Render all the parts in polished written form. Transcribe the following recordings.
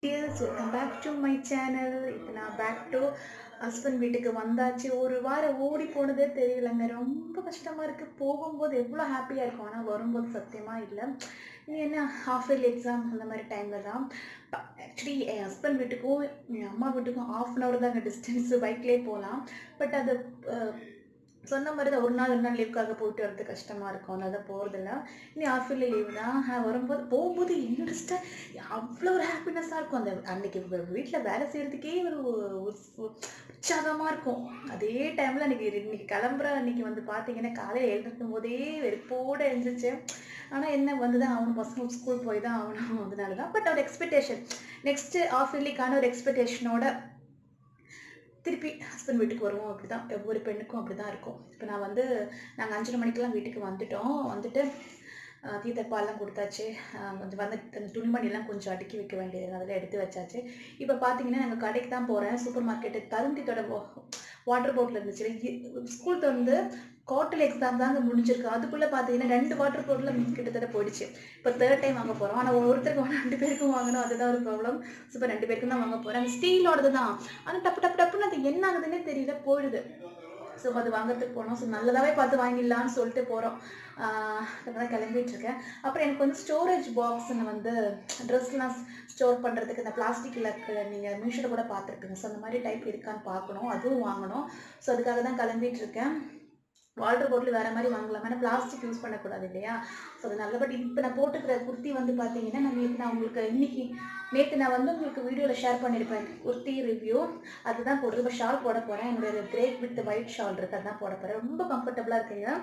Yes, welcome back to my channel. இப்போ நான் back to husband வீட்டுக்கு வந்தாச்சு. ஒரு வாரம் ஓடி போனதே தெரியலங்க. ரொம்ப கஷ்டமாக இருக்குது. போகும்போது எவ்வளோ ஹாப்பியாக இருக்கும், ஆனால் வரும்போது சத்தியமாக இல்லை. இனி என்ன ஹாஃப் இயர்லி எக்ஸாம் அந்த மாதிரி டைமில் தான் ஆக்சுவலி என் ஹஸ்பண்ட் வீட்டுக்கும் என் அம்மா வீட்டுக்கும் 1/2 hour தாங்க டிஸ்டன்ஸு. பைக்லேயே போகலாம். பட் அது சொன்ன மாதிரி தான் ஒரு நாள் லீவுக்காக போயிட்டு வரது கஷ்டமாக இருக்கும். அதனால தான் போகிறதில்ல. இனி ஹாஃப் இயர்லி லீவு தான். வரும்போது போகும்போது இன்ட்ரெஸ்ட்டாக அவ்வளோ ஒரு ஹாப்பினஸ்ஸாக இருக்கும். அந்த அன்றைக்கி வீட்டில் வேலை செய்கிறதுக்கே ஒரு உற்சாகமாக இருக்கும். அதே டைமில் இன்னைக்கு கிளம்புற அன்றைக்கி வந்து பார்த்தீங்கன்னா காலையில் எழுந்திருக்கும் போதே வெறுப்போடு எழுந்திரிச்சேன். ஆனால் என்ன வந்து தான் அவனும் பசங்க ஸ்கூல் போய் தான் ஆகணும். அதனால தான். பட் ஒரு எக்ஸ்பெக்டேஷன் நெக்ஸ்ட்டு ஹாஃப் இயர்லிக்கான ஒரு எக்ஸ்பெக்டேஷனோட திருப்பி ஹஸ்பண்ட் வீட்டுக்கு வருவோம். அப்படி தான் ஒவ்வொரு பெண்ணுக்கும் அப்படி தான் இருக்கும். இப்போ நாங்கள் 5:30 மணிக்கெலாம் வீட்டுக்கு வந்துட்டு தீர்த்தப்பாலாம் கொடுத்தாச்சு. கொஞ்சம் துணிமணிலாம் கொஞ்சம் அடுக்கி வைக்க வேண்டியது அதெல்லாம் எடுத்து வச்சாச்சு. இப்போ பார்த்தீங்கன்னா நாங்கள் கடைக்கு தான் போகிறேன். சூப்பர் மார்க்கெட்டு தருந்தித்தோட வாட்டர் பாட்டில் இருந்துச்சு. ஸ்கூல் வந்து குவார்டர்லி எக்ஸாம் தாங்க முடிஞ்சிருக்கு. அதுக்குள்ளே பார்த்தீங்கன்னா 2 வாட்டர் பாட்டில் கிட்டத்தட்ட போயிடுச்சு. இப்போ 3rd டைம் வாங்க போகிறோம். ஆனால் ஒருத்தருக்கு 2 பேருக்கும் வாங்கணும். அதுதான் ஒரு ப்ராப்ளம். இப்போ 2 பேருக்கும் தான் வாங்க போகிறேன். அந்த ஸ்டீலோடது தான். ஆனால் டப்புன்னு அது என்ன ஆகுதுன்னே தெரியல, போயிடுது. ஸோ அது வாங்கிறதுக்கு போனோம். ஸோ நல்லதாகவே பார்த்து வாங்கிடலான்னு சொல்லிட்டு போகிறோம். தான் கிளம்பிட்டுருக்கேன். அப்புறம் எனக்கு வந்து ஸ்டோரேஜ் பாக்ஸ்ன்னு ட்ரெஸ்லாம் ஸ்டோர் பண்ணுறதுக்கு இந்த பிளாஸ்டிக்கில் நீங்கள் மீஷோவில் கூட பார்த்துருப்பீங்க. ஸோ அந்த மாதிரி டைப் இருக்கான்னு பார்க்கணும். அதுவும் வாங்கணும். ஸோ அதுக்காக தான் கிளம்பிட்டுருக்கேன். வாட்டர் பாட்டில் வேறு மாதிரி வாங்கலாம். ஏன்னா பிளாஸ்டிக் யூஸ் பண்ணக்கூடாது இல்லையா? ஸோ அது நல்ல. பட் இப்போ நான் போட்டுக்கிற குர்த்தி வந்து பார்த்தீங்கன்னா நான் உங்களுக்கு நேற்று நான் உங்களுக்கு வீடியோவில் ஷேர் பண்ணியிருப்பேன் குர்த்தி ரிவ்யூ. அதுதான் போடுறது. இப்போ ஷால் போட போகிறேன். என்னுடைய கிரே வித் ஒயிட் ஷால் இருக்குது, அதுதான் போட போகிறேன். ரொம்ப கம்ஃபர்டபுளாக இருக்குங்க.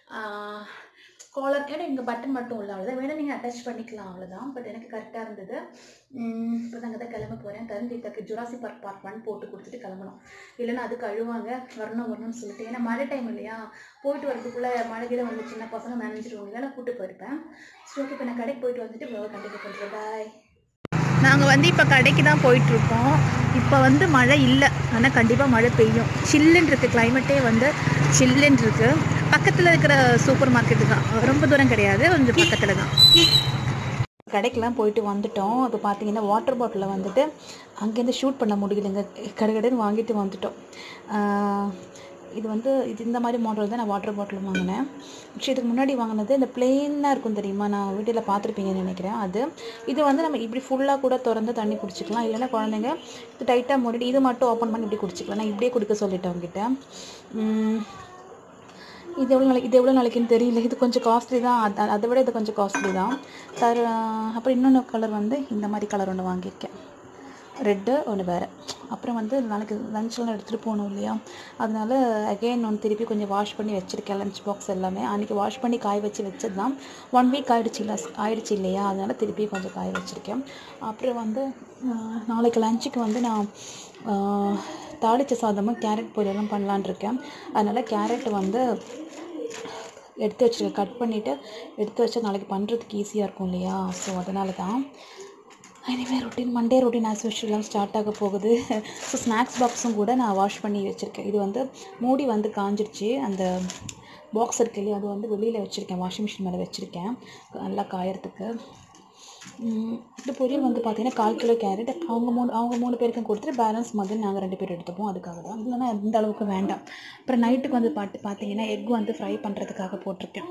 காலர் ஏன்னா இங்கே பட்டன் மட்டும் இல்லை, அவ்வளோதான். வேணால் நீங்கள் அட்டாச் பண்ணிக்கலாம், அவ்வளோதான். பட் எனக்கு கரெக்டாக இருந்தது. இப்போ நாங்கள் தான் கிளம்ப போகிறேன். தருந்தித்தக்கு ஜுராசி பார்க் 1 போட்டு கொடுத்துட்டு கிளம்பணும். இல்லைன்னா அதுக்கு அழுவாங்க வரணும்னு சொல்லிட்டு. ஏன்னா மழை டைம் இல்லையா? போயிட்டு வரதுக்குள்ளே மழை கீழே வந்து சின்ன பசங்க நனைஞ்சிருவாங்க. இல்லைன்னா கூப்பிட்டு போயிருப்பேன். ஸோ ஓகே, இப்போ நான் கடைக்கு போயிட்டு வந்துட்டு கண்டிப்பாக பண்ணுறேன். பாய். நாங்கள் இப்போ கடைக்கு தான் போயிட்டுருக்கோம். இப்போ மழை இல்லை, ஆனால் கண்டிப்பாக மழை பெய்யும். சில்லுன்னு இருக்குது, கிளைமேட்டே சில்லுன்னு இருக்குது. பக்கத்தில் இருக்கிற சூப்பர் மார்க்கெட்டு தான், ரொம்ப தூரம் கிடையாது, கொஞ்சம் பக்கத்தில் தான். கடைக்கெலாம் போயிட்டு வந்துட்டோம். இப்போ பார்த்தீங்கன்னா வாட்டர் பாட்டிலில் அங்கேருந்து ஷூட் பண்ண முடியலைங்க. கடைன்னு வாங்கிட்டு வந்துட்டோம். இது இந்த மாதிரி மாடல் தான் நான் வாட்டர் பாட்டில் வாங்கினேன். ஆக்சுவலி இதுக்கு முன்னாடி வாங்கினது இந்த பிளெயினாக இருக்கும் தெரியுமா? நான் வீட்டில் பார்த்துருப்பீங்கன்னு நினைக்கிறேன். இது நம்ம இப்படி ஃபுல்லாக கூட திறந்து தண்ணி குடிச்சிக்கலாம். இல்லைன்னா குழந்தைங்க இது டைட்டாக மூடிட்டு இது மட்டும் ஓப்பன் பண்ணி இப்படி குடிச்சிக்கலாம். நான் இப்படியே குடிக்க சொல்லிட்டேன் அவங்ககிட்ட. இது எவ்வளோ நாளைக்குன்னு தெரியல. இது கொஞ்சம் காஸ்ட்லி தான். அதை விட இது கொஞ்சம் காஸ்ட்லி தான். அப்புறம் இன்னொன்று கலர் இந்த மாதிரி கலர் ஒன்று வாங்கியிருக்கேன். ரெட்டு ஒன்று வேறு. அப்புறம் நாளைக்கு லஞ்செலாம் எடுத்துகிட்டு போகணும் இல்லையா? அதனால அகெயின் ஒன்று திருப்பி கொஞ்சம் வாஷ் பண்ணி வச்சுருக்கேன். லஞ்ச் பாக்ஸ் எல்லாமே அன்றைக்கி வாஷ் பண்ணி காய வச்சது தான். 1 வீக் ஆயிடுச்சு இல்லையா? அதனால் திருப்பி கொஞ்சம் காய வச்சுருக்கேன். அப்புறம் நாளைக்கு லஞ்சுக்கு நான் தாளிச்ச சாதமும் கேரட் பொரியலும் பண்ணலான் இருக்கேன். அதனால் கேரட் எடுத்து வச்சுருக்கேன். கட் பண்ணிவிட்டு எடுத்து வச்சா நாளைக்கு பண்ணுறதுக்கு ஈஸியாக இருக்கும் இல்லையா? ஸோ அதனால தான். இனிமேல் Monday routine as usual start ஆக போகுது. ஸோ ஸ்நாக்ஸ் பாக்ஸும் கூட நான் வாஷ் பண்ணி வச்சுருக்கேன். இது மூடி காஞ்சிடுச்சு. அந்த பாக்ஸ் இருக்கு இல்லையா? அது வெளியில் வச்சுருக்கேன், வாஷிங் மிஷின் மேலே வச்சுருக்கேன் நல்லா காயறதுக்கு. இந்த பொரியல் பார்த்தீங்கன்னா 1/4 கிலோ கேரட் அவங்க 3 பேருக்கும் கொடுத்துட்டு பேலன்ஸ் மாதிரி நாங்கள் 2 பேர் எடுத்துப்போம். அதுக்காக தான். இல்லைன்னா இந்த அளவுக்கு வேண்டாம். அப்புறம் நைட்டுக்கு பார்த்தீங்கன்னா எக் ஃப்ரை பண்ணுறதுக்காக போட்டிருக்கேன்.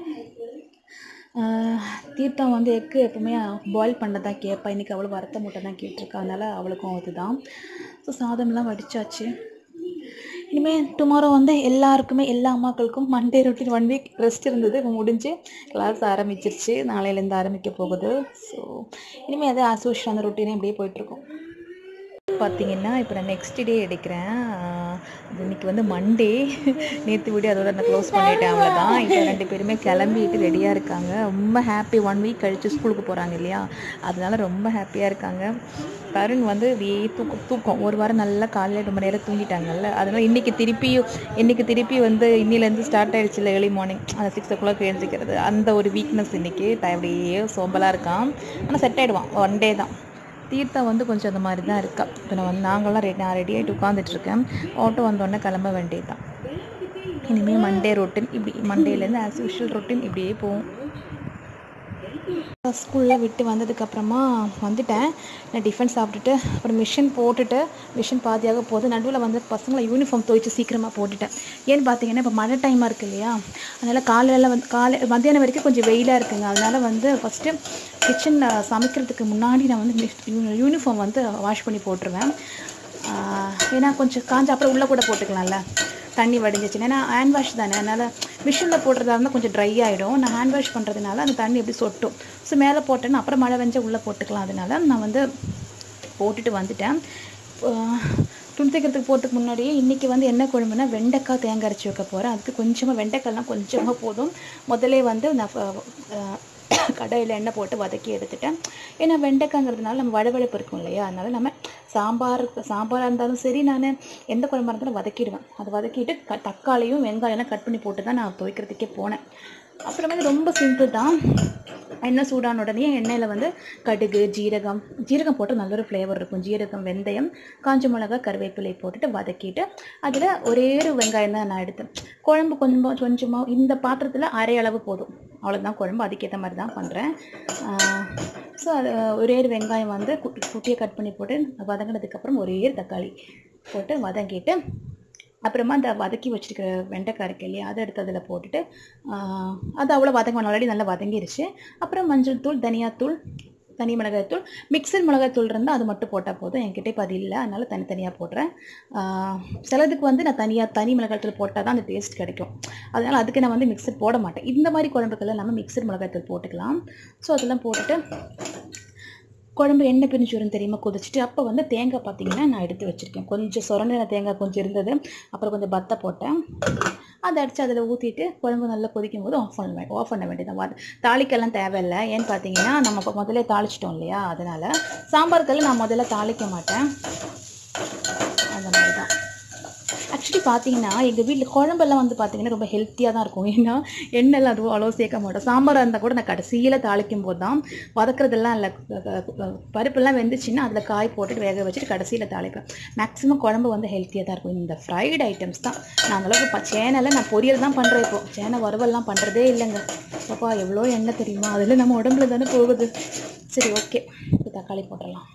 தீர்த்தா எக்கு எப்பவுமே பாயில் பண்ணதான் கேட்பா. இன்றைக்கி அவளும் வறுத்த முட்டை தான் கேட்டிருக்கா. அதனால் அவளுக்கும் அதுதான். ஸோ சாதம்லாம் வடித்தாச்சு. இனிமேல் டுமாரோ எல்லாருக்குமே எல்லா அம்மாக்களுக்கும் மண்டே ரொட்டீன் 1 வீக் ரெஸ்ட் இருந்தது. இப்போ முடிஞ்சு கிளாஸ் ஆரம்பிச்சிருச்சு. நாளையிலேருந்து ஆரம்பிக்க போகுது. ஸோ இனிமேல் அது ஆஸ் யூஷுவல் அந்த ரொட்டீனே இப்படியே போயிட்டுருக்கும். பார்த்தீங்கன்னா இப்போ நான் நெக்ஸ்ட் டே எடுக்கிறேன். இன்றைக்கி மண்டே. நேற்று வீடியோ அதோட நான் க்ளோஸ் பண்ணிவிட்டேன், அவ்வளோதான். இப்போ 2 பேருமே கிளம்பிட்டு ரெடியாக இருக்காங்க. ரொம்ப ஹாப்பி. 1 வீக் கழித்து ஸ்கூலுக்கு போகிறாங்க இல்லையா? அதனால ரொம்ப ஹாப்பியாக இருக்காங்க. கருண் தூக்கம் ஒரு வாரம் நல்லா காலையில் ரொம்ப நேரம் தூங்கிட்டாங்கல்ல. அதனால் இன்றைக்கி திருப்பி இன்னிலேருந்து ஸ்டார்ட் ஆகிடுச்சு இல்லை, ஏர்லி மார்னிங் அந்த 6 o'clock எழுந்திக்கிறது. அந்த ஒரு வீக்னஸ் இன்றைக்கி அப்படியே சோம்பலாக இருக்கான். ஆனால் செட் ஆகிடுவான். 1 டே தான். தீர்த்தா கொஞ்சம் அந்த மாதிரி தான் இருக்கா. இப்போ நாங்கள்லாம் நான் ரெடி ஆகிட்டு உட்காந்துட்ருக்கேன். ஆட்டோ வந்தோடனே கிளம்ப வேண்டியது தான். இனிமேல் மண்டே ரொட்டீன் இப்படி மண்டேலேருந்து ஆஸ் யூஷுவல் ரொட்டீன் இப்படியே போகும். ஸ்கூலில் விட்டு வந்ததுக்கப்புறமா வந்துட்டேன். நான் டிஃபன் சாப்பிட்டுட்டு அப்புறம் மிஷின் போட்டுட்டு மிஷின் பாதியாக போகுது. நடுவில் வந்து பசங்களை யூனிஃபார்ம் துவைச்சி சீக்கிரமாக போட்டுட்டேன். ஏன்னு பார்த்தீங்கன்னா இப்போ மழை டைமாக இருக்குது இல்லையா, அதனால் காலையில் மத்தியானம் வரைக்கும் கொஞ்சம் வெயிலாக இருக்குங்க. அதனால் வந்து ஃபஸ்ட்டு கிச்சனில் சமைக்கிறதுக்கு முன்னாடி நான் வந்து யூனிஃபார்ம் வந்து வாஷ் பண்ணி போட்டுருவேன். ஏன்னா கொஞ்சம் காஞ்ச அப்புறம் உள்ளே கூட போட்டுக்கலாம்ல, தண்ணி வடிஞ்சிச்சுன்னா. ஏன்னா ஹேண்ட் வாஷ் தானே, அதனால் மிஷினில் போடுறதா இருந்தால் கொஞ்சம் ட்ரை ஆகிடும். நான் ஹேண்ட் வாஷ் பண்ணுறதுனால அந்த தண்ணி எப்படி சொட்டும். ஸோ மேலே போட்டேன்னா அப்புறம் மழை வெஞ்சால் உள்ளே போட்டுக்கலாம். அதனால நான் வந்து போட்டுட்டு வந்துட்டேன். துணி தைக்கிறதுக்கு போகிறதுக்கு முன்னாடியே இன்றைக்கி வந்து என்ன குழம்புனா வெண்டைக்காய் தேங்காய் அரைச்சி வைக்க போகிறேன். அதுக்கு கொஞ்சமாக வெண்டைக்காய்லாம் கொஞ்சமாக போதும். முதல்ல வந்து நான் கடாயில் எண்ணெய் போட்டு வதக்கி எடுத்துட்டேன். ஏன்னா வெண்டைக்காய்ங்கிறதுனால நம்ம வழவழப்பு இருக்கும் இல்லையா, அதனால் நம்ம சாம்பாராக இருந்தாலும் சரி, நான் எந்த குழம்பாக இருந்தாலும் வதக்கிடுவேன். அதை வதக்கிட்டு தக்காளியும் வெங்காயம்லாம் கட் பண்ணி போட்டு தான் நான் துவைக்கிறதுக்கே போனேன். அப்புறமேல ரொம்ப சிம்பிள் தான். எண்ணெய் சூடான உடனே எண்ணெயில் வந்து கடுகு ஜீரகம் போட்டு நல்ல ஒரு ஃப்ளேவர் இருக்கும். ஜீரகம், வெந்தயம், காஞ்ச மிளகா, கருவேப்பிலை போட்டுட்டு வதக்கிட்டு அதில் ஒரே ஒரு வெங்காயம் தான் நான் எடுத்தேன். குழம்பு கொஞ்சமாக இந்த பாத்திரத்தில் அரை அளவு போதும், அவ்வளோதான் குழம்பு. அதுக்கேற்ற மாதிரி தான் பண்ணுறேன். ஸோ அது ஒரே ஒரு வெங்காயம் வந்து குட்டியை கட் பண்ணி போட்டு வதங்கினதுக்கப்புறம் ஒரே ஒரு தக்காளி போட்டு வதங்கிட்டு அப்புறமா அந்த வதக்கி வச்சுருக்கிற வெண்டைக்காய் இருக்கு இல்லையா, அதை எடுத்து அதில் போட்டுட்டு அது அவ்வளோ வதங்க ஆல்ரெடி நல்லா வதங்கிருச்சு. அப்புறம் மஞ்சள் தூள், தனியாத்தூள், தனி மிளகாய்த்தூள், மிக்சர் மிளகாய்த்தூள் இருந்தால் அது மட்டும் போட்டால் போதும். என்கிட்ட இப்போ அது இல்லை, அதனால் தனித்தனியாக போடுறேன். சிலதுக்கு வந்து நான் தனி மிளகாய்த்தூள் போட்டால் தான் அந்த டேஸ்ட் கிடைக்கும். அதனால் அதுக்கு நான் வந்து மிக்சர் போட மாட்டேன். இந்த மாதிரி குழம்புக்கெல்லாம் நம்ம மிக்சர் மிளகாய்த்தூள் போட்டுக்கலாம். ஸோ அதெல்லாம் போட்டுட்டு குழம்பு எண்ணெய் பிரிஞ்சு வரும் தெரியுமா, கொதிச்சுட்டு அப்போ வந்து தேங்காய் பார்த்தீங்கன்னா நான் எடுத்து வச்சுருக்கேன். கொஞ்சம் சொரண்டின தேங்காய் கொஞ்சம் இருந்தது. அப்புறம் கொஞ்சம் பத்தை போட்டேன். அதை அடித்து அதில் ஊற்றிட்டு குழம்பு நல்லா கொதிக்கும் போது ஆஃப் பண்ண வேண்டியதான். தாளிக்கெல்லாம் தேவையில்லை. ஏன்னு பார்த்தீங்கன்னா நம்ம இப்போ முதல்ல தாளிச்சிட்டோம் இல்லையா, அதனால் சாம்பாருக்கெல்லாம் நான் முதல்ல தாளிக்க மாட்டேன். அந்த மாதிரி தான். ஆக்சுவலி பார்த்தீங்கன்னா எங்கள் வீட்டில் குழம்பெல்லாம் வந்து பார்த்தீங்கன்னா ரொம்ப ஹெல்த்தியாக தான் இருக்கும். ஏன்னா எண்ணெய்லாம் அதுவும் அவ்வளோ சேர்க்க மாட்டோம். சாம்பாராக இருந்தால் கூட நான் கடைசியில் தாளிக்கும் போது தான், வதக்கிறதெல்லாம் இல்லை, பருப்பெல்லாம் வெந்துச்சுன்னா அதில் காய் போட்டுட்டு வேக வச்சுட்டு கடைசியில் தாளிப்பேன். மேக்ஸிமம் குழம்பு வந்து ஹெல்த்தியாக தான் இருக்கும். இந்த ஃப்ரைடு ஐட்டம்ஸ் தான் நான் அந்தளவுக்கு சேனலில் நான் பொரியல் தான் பண்ணுறேன். இப்போது சேனை வறுவல்லாம் பண்ணுறதே இல்லைங்க. அப்பா எவ்வளோ எண்ணெய் தெரியுமா, அதில் நம்ம உடம்புல தானே போகுது. சரி, ஓகே, தக்காளி போட்டுடலாம்.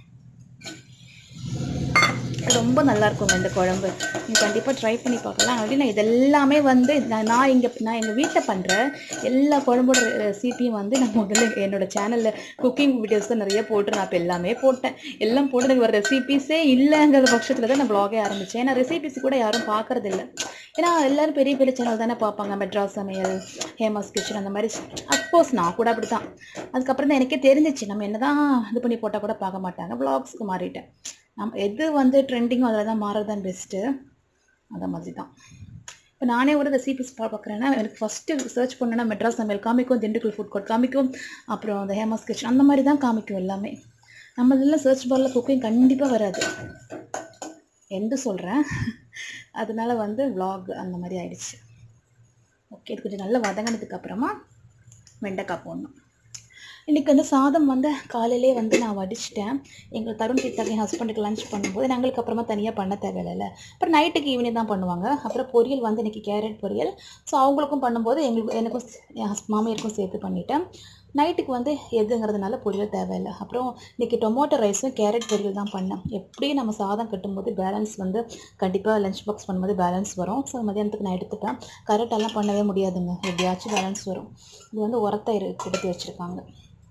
ரொம்ப நல்லாயிருக்குங்க இந்த குழம்பு. நீங்கள் கண்டிப்பாக ட்ரை பண்ணி பார்க்கலாம். அப்படி நான் இதெல்லாமே வந்து நான் எங்கள் வீட்டில் பண்ணுற எல்லா குழம்போட ரெசிபியும் வந்து நான் முதல்ல என்னோடய சேனலில் குக்கிங் வீடியோஸ் தான் நிறைய போட்டு நான் இப்போ எல்லாமே போட்டேன். எல்லாம் போட்டு எனக்கு ஒரு ரெசிபிஸே இல்லைங்கிற பட்சத்தில் தான் நான் வ்ளாகே ஆரம்பித்தேன். ஏன்னா ரெசிபிஸ் கூட யாரும் பார்க்குறதில்ல. ஏன்னா எல்லோரும் பெரிய பெரிய சேனல் தானே பார்ப்பாங்க, மெட்ராஸ் சமையல், ஹேமாஸ் கிச்சன், அந்த மாதிரி. அஃப்கோர்ஸ் நான் கூட அப்படி தான். அதுக்கப்புறம் தான் எனக்கே தெரிஞ்சிச்சு நம்ம என்ன தான் இது பண்ணி போட்டால் கூட பார்க்க மாட்டாங்க. வ்ளாக்ஸ்க்கு மாறிட்டேன். நம்ம எது வந்து ட்ரெண்டிங்கோ அதில் தான் மாறுறது தான் பெஸ்ட்டு. அந்த மாதிரி தான். இப்போ நானே ஒரு ரெசிபிஸ் பார்க்குறேன்னா எனக்கு ஃபஸ்ட்டு சர்ச் பண்ணேன்னா மெட்ராஸ் சமையல் காமிக்கும், திண்டுக்கல் ஃபுட் கோர்ட் காமிக்கும், அப்புறம் அந்த ஹேமாஸ் கிச்சன் அந்த மாதிரி தான் காமிக்கும் எல்லாமே. நம்ம இதெல்லாம் சர்ச் பாரில் குக்கிங் கண்டிப்பாக வராது, என்று சொல்கிறேன். அதனால வந்து வ்ளாக் அந்த மாதிரி ஆயிடுச்சு. ஓகே, இது கொஞ்சம் நல்லா வதங்கினதுக்கப்புறமா வெண்டைக்காய் போடணும். இன்றைக்கி வந்து சாதம் வந்து காலையிலே வந்து நான் வடிச்சிட்டேன். எங்கள் தருண் கிட்ட என் ஹஸ்பண்டுக்கு லஞ்ச் பண்ணும்போது நாங்களுக்கு அப்புறமா தனியாக பண்ண தேவையில்ல. அப்புறம் நைட்டுக்கு ஈவினிங் தான் பண்ணுவாங்க. அப்புறம் பொரியல் வந்து இன்றைக்கி கேரட் பொரியல். ஸோ அவங்களுக்கும் பண்ணும்போது எனக்கும் என் மாமியாருக்கும் சேர்த்து பண்ணிவிட்டேன். நைட்டுக்கு வந்து எதுங்கிறதுனால பொரியல் தேவையில்லை. அப்புறம் இன்றைக்கி டொமேட்டோ ரைஸும் கேரட் பொரியல் தான் பண்ணேன். எப்படியும் நம்ம சாதம் கட்டும்போது பேலன்ஸ் வந்து கண்டிப்பாக லஞ்ச் பாக்ஸ் பண்ணும்போது பேலன்ஸ் வரும். ஸோ மதியானத்துக்கு நான் எடுத்துப்பேன். கரெக்டெல்லாம் பண்ணவே முடியாதுங்க, எப்படியாச்சும் பேலன்ஸ் வரும். இது வந்து உரத்தை எடுத்து வச்சுருக்காங்க.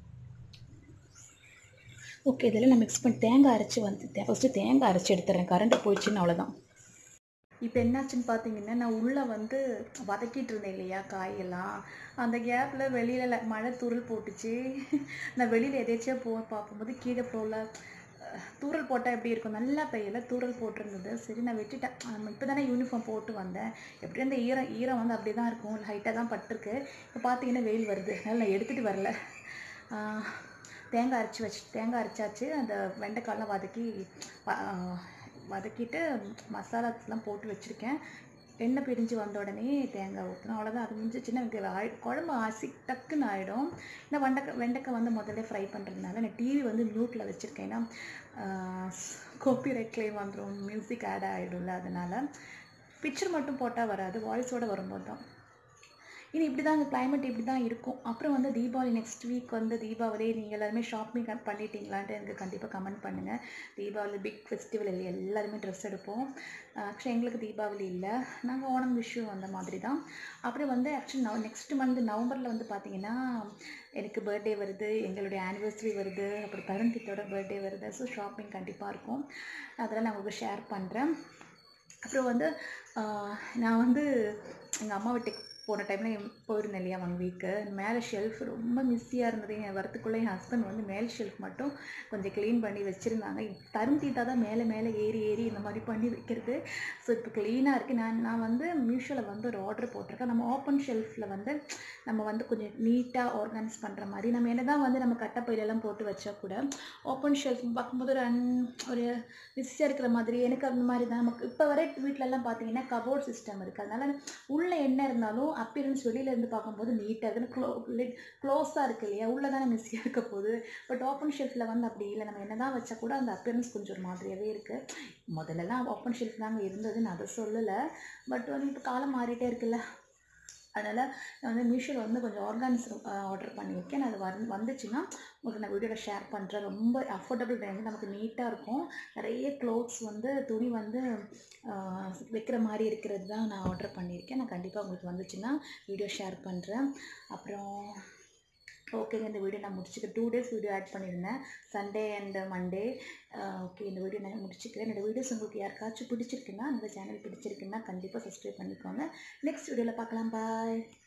ஓகே, இதெல்லாம் நான் மிக்ஸ் பண்ணி தேங்காய் அரைச்சி ஃபஸ்ட்டு தேங்காய் அரைச்சி எடுத்துடுறேன். கரண்ட்டு போயிடுச்சுன்னு அவ்வளோதான். இப்போ என்னாச்சுன்னு பார்த்தீங்கன்னா நான் உள்ளே வந்து வதக்கிட்டு இருந்தேன் இல்லையா காயெல்லாம், அந்த கேப்பில் வெளியில் மழை தூரல் போட்டுச்சு. நான் வெளியில் எதேச்சியாக பார்க்கும்போது கீழே ஃப்ளோரில் தூரல் போட்டால் எப்படி இருக்கும், நல்லா பெய்யல, தூரல் போட்டிருந்தது. சரி நான் விட்டுட்டேன். நம்ம இப்போ தானே யூனிஃபார்ம் போட்டு வந்தேன், எப்படியும் அந்த ஈரம் வந்து அப்படி தான் இருக்கும், ஹைட்டாக தான் பட்டிருக்கு. இப்போ பார்த்தீங்கன்னா வெயில் வருது, அதனால் நான் எடுத்துகிட்டு வரல. தேங்காய் அரைச்சாச்சு. அந்த வெண்டைக்காயெலாம் வதக்கிட்டு மசாலாலாம் போட்டு வச்சுருக்கேன். எண்ணெய் பிரிஞ்சு வந்த உடனே தேங்காய் ஊற்றணும், அவ்வளோதான். அது முடிஞ்சிச்சுன்னா எனக்கு குழம்பு டக்குன்னு ஆகிடும். ஏன்னா வெண்டைக்காய் வந்து முதல்ல ஃப்ரை பண்ணுறதுனால நான் டிவி வந்து மியூட்டில் வச்சுருக்கேன். ஏன்னா காப்பிரைட் கிளைம் வந்துடும், மியூசிக் ஆட் ஆகிடும்ல, அதனால். பிக்சர் மட்டும் போட்டால் வராது, வாய்ஸோடு வரும்போது தான். இது இப்படி தாங்க கிளைமேட் இப்படி தான் இருக்கும். அப்புறம் வந்து தீபாவளி நெக்ஸ்ட் வீக் வந்து தீபாவளி நீங்கள் எல்லாருமே ஷாப்பிங் பண்ணிட்டீங்களான்ட்டு எனக்கு கண்டிப்பாக கமெண்ட் பண்ணுங்கள். தீபாவளி பிக் ஃபெஸ்டிவல் இல்லை, எல்லாருமே ட்ரெஸ் எடுப்போம். ஆக்சுவலி எங்களுக்கு தீபாவளி இல்லை, நாங்கள் ஓணம் விஷு அந்த மாதிரி தான். அப்புறம் வந்து ஆக்சுவலி நெக்ஸ்ட் மந்த் நவம்பரில் வந்து பார்த்திங்கன்னா எனக்கு பர்த்டே வருது, எங்களுடைய ஆனிவர்சரி வருது, அப்புறம் தருண்கிட்டோட பர்த்டே வருது. ஸோ ஷாப்பிங் கண்டிப்பாக இருக்கும், அதெல்லாம் நான் உங்களுக்கு ஷேர் பண்ணுறேன். அப்புறம் வந்து நான் வந்து எங்கள் அம்மா வீட்டுக்கு போன டைமில் போயிருந்தேன் இல்லையா 1 வீக்கு, மேலே ஷெல்ஃப் ரொம்ப மிஸ்ஸியாக இருந்தது. என் வரத்துக்குள்ளே என் ஹஸ்பண்ட் வந்து மேல் ஷெல்ஃப் மட்டும் கொஞ்சம் க்ளீன் பண்ணி வச்சுருந்தாங்க. தரும் தீத்தா தான் மேலே மேலே ஏறி ஏறி இந்த மாதிரி பண்ணி வைக்கிறது. ஸோ இப்போ க்ளீனாக இருக்குது. நான் வந்து மீஷோவில் வந்து ஒரு ஆர்டர் போட்டிருக்கேன். நம்ம ஓப்பன் ஷெல்ஃபில் வந்து நம்ம வந்து கொஞ்சம் நீட்டாக ஆர்கனைஸ் பண்ணுற மாதிரி, நம்ம என்ன தான் வந்து நம்ம கட்டப்பையிலெல்லாம் போட்டு வச்சா கூட ஓப்பன் ஷெல்ஃப் பார்க்கும்போது ஒரு மிஸ்ஸியாக இருக்கிற மாதிரி எனக்கு அந்த மாதிரி தான். நமக்கு இப்போ வரை வீட்டிலலாம் பார்த்தீங்கன்னா கபோர்ட் சிஸ்டம் இருக்குது, அதனால் உள்ளே என்ன இருந்தாலும் அப்பியரன்ஸ் வெளியிலேருந்து பார்க்கும்போது நீட்டாக இருக்குன்னு க்ளோஸாக இருக்குது இல்லையா, உள்ளே தானே மிஸ்ஸியாக இருக்க போகுது. பட் ஓப்பன் ஷெல்ஃபில் வந்து அப்படி இல்லை, நம்ம என்ன தான் வச்சா கூட அந்த அப்பியரன்ஸ் கொஞ்சம் ஒரு மாதிரியாகவே இருக்குது. முதல்லலாம் ஓப்பன் ஷெல்ஃப் தாங்க இருந்தது, நான் அதை சொல்லலை. பட் வந்து இப்போ காலம் மாறிட்டே இருக்குல்ல, அதனால் நான் வந்து மீஷோவில் வந்து கொஞ்சம் ஆர்கானிக்ஸ் ஆர்டர் பண்ணியிருக்கேன். நான் அது வந்துச்சுன்னா உங்களுக்கு நான் வீடியோவில் ஷேர் பண்ணுறேன். ரொம்ப அஃபோர்டபுள் ரேஞ்ச், நமக்கு நீட்டாக இருக்கும். நிறைய க்ளோத்ஸ் வந்து துணி வந்து வைக்கிற மாதிரி இருக்கிறது தான் நான் ஆர்டர் பண்ணியிருக்கேன். நான் கண்டிப்பாக உங்களுக்கு வந்துச்சுன்னா வீடியோ ஷேர் பண்ணுறேன். அப்புறம் ஓகேங்க, இந்த வீடியோ நான் முடிச்சுக்கிறேன். 2 டேஸ் வீடியோ ஆட் பண்ணியிருந்தேன், சண்டே அண்ட் மண்டே. ஓகே, இந்த வீடியோ நான் முடிச்சுக்கிறேன். என்னோடய வீடியோஸ் உங்களுக்கு யாருக்காச்சும் பிடிச்சிருக்குன்னா, இந்த சேனல் பிடிச்சிருக்குன்னா கண்டிப்பாக சப்ஸ்கிரைப் பண்ணிக்கோங்க. நெக்ஸ்ட் வீடியோவில் பார்க்கலாம். பாய்.